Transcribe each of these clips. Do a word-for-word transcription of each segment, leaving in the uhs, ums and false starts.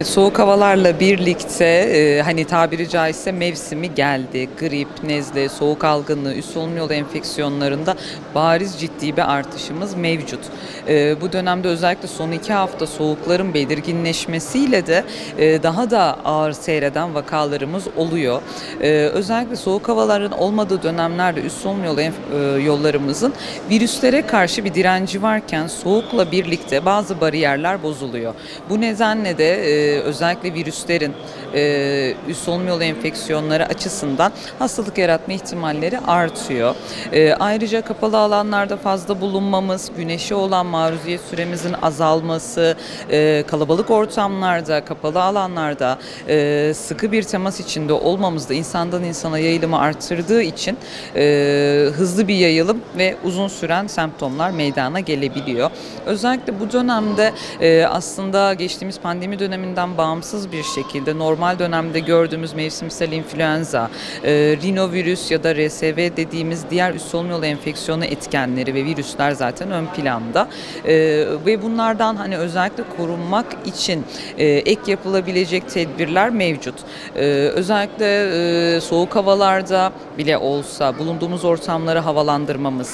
soğuk havalarla birlikte e, hani tabiri caizse mevsimi geldi. Grip, nezle, soğuk algınlığı, üst solunum yolu enfeksiyonlarında bariz ciddi bir artışımız mevcut. E, bu dönemde özellikle son iki hafta soğukların belirginleşmesiyle de e, daha da ağır seyreden vakalarımız oluyor. E, özellikle soğuk havaların olmadığı dönemlerde üst solunum yolu enf- e, yollarımızın virüslere karşı bir direnci varken soğukla birlikte bazı bariyerler bozuluyor. Bu nedenle de e, özellikle virüslerin e, üst solunum yolu enfeksiyonları açısından hastalık yaratma ihtimalleri artıyor. E, ayrıca kapalı alanlarda fazla bulunmamız, güneşe olan maruziyet süremizin azalması, e, kalabalık ortamlarda, kapalı alanlarda e, sıkı bir temas içinde olmamız da insandan insana yayılımı arttırdığı için e, hızlı bir yayılım ve uzun süren semptomlar meydana gelebiliyor. Özellikle bu dönemde e, aslında geçtiğimiz pandemi döneminden bağımsız bir şekilde normal dönemde gördüğümüz mevsimsel influenza, e, rinovirüs ya da R S V dediğimiz diğer üst solunum yolu enfeksiyonu etkenleri ve virüsler zaten ön planda. E, ve bunlardan hani özellikle korunmak için e, ek yapılabilecek tedbirler mevcut. E, özellikle e, soğuk havalarda bile olsa bulunduğumuz ortamları havalandırmamız,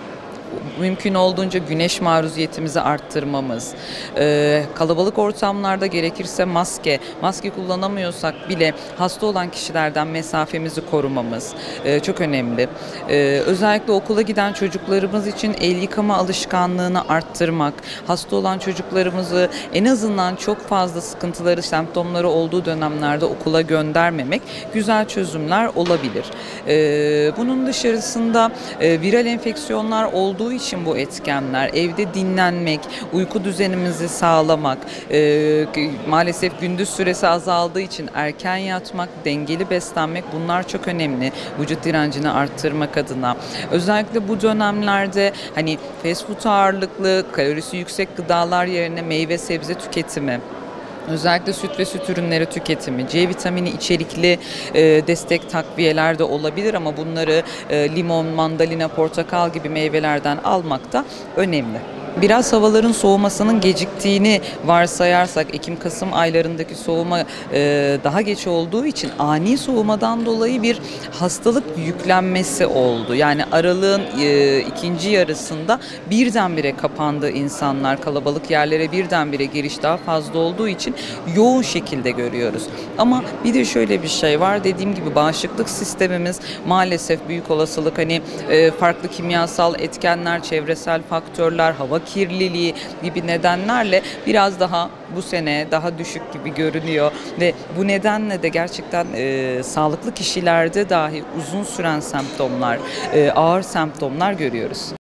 mümkün olduğunca güneş maruziyetimizi arttırmamız, e, kalabalık ortamlarda gerekirse maske, maske kullanamıyorsak bile hasta olan kişilerden mesafemizi korumamız e, çok önemli. E, özellikle okula giden çocuklarımız için el yıkama alışkanlığını arttırmak, hasta olan çocuklarımızı en azından çok fazla sıkıntıları, semptomları olduğu dönemlerde okula göndermemek güzel çözümler olabilir. E, bunun dışarısında e, viral enfeksiyonlar olduğu için bu etkenler, evde dinlenmek, uyku düzenimizi sağlamak, e, maalesef gündüz süresi azaldığı için erken yatmak, dengeli beslenmek, bunlar çok önemli vücut direncini arttırmak adına. Özellikle bu dönemlerde hani fast food ağırlıklı, kalorisi yüksek gıdalar yerine meyve sebze tüketimi, özellikle süt ve süt ürünleri tüketimi, C vitamini içerikli e, destek takviyeler de olabilir ama bunları e, limon, mandalina, portakal gibi meyvelerden almak da önemli. Biraz havaların soğumasının geciktiğini varsayarsak, Ekim-Kasım aylarındaki soğuma e, daha geç olduğu için ani soğumadan dolayı bir hastalık yüklenmesi oldu. Yani aralığın e, ikinci yarısında birdenbire kapandı insanlar, kalabalık yerlere birdenbire giriş daha fazla olduğu için yoğun şekilde görüyoruz. Ama bir de şöyle bir şey var, dediğim gibi bağışıklık sistemimiz maalesef büyük olasılık hani e, farklı kimyasal etkenler, çevresel faktörler, hava kirliliği gibi nedenlerle biraz daha bu sene daha düşük gibi görünüyor ve bu nedenle de gerçekten e, sağlıklı kişilerde dahi uzun süren semptomlar, e, ağır semptomlar görüyoruz.